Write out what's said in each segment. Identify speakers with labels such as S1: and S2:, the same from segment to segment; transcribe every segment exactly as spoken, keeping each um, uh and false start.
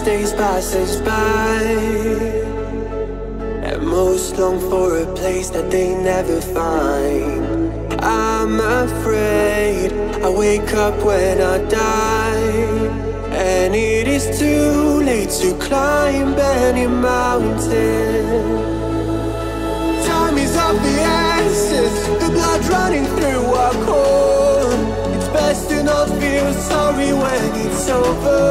S1: days pass us by, and most long for a place that they never find. I'm afraid I wake up when I die, and it is too late to climb any mountain. Time is of the essence, the blood running through our core. It's best to not feel sorry when it's over.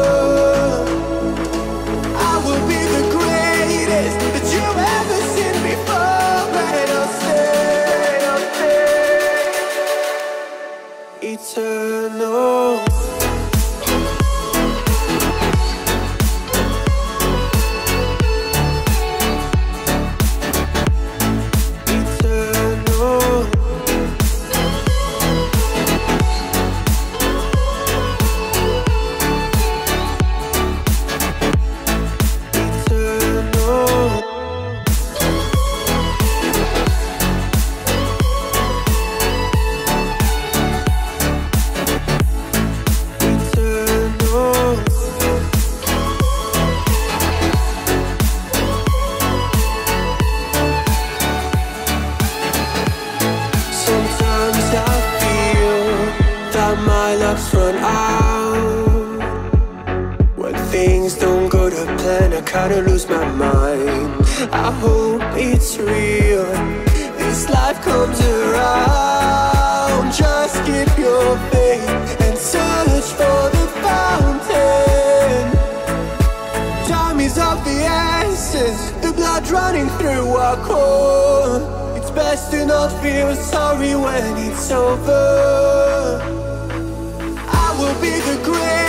S1: I will be the greatest that you've ever seen before, and I'll stay, I'll stay eternal. My luck's run out. When things don't go to plan, I kinda lose my mind. I hope it's real, this life comes around. Just keep your faith and search for the fountain. Time is of the essence, the blood running through our core. It's best to not feel sorry when it's over. Will be the great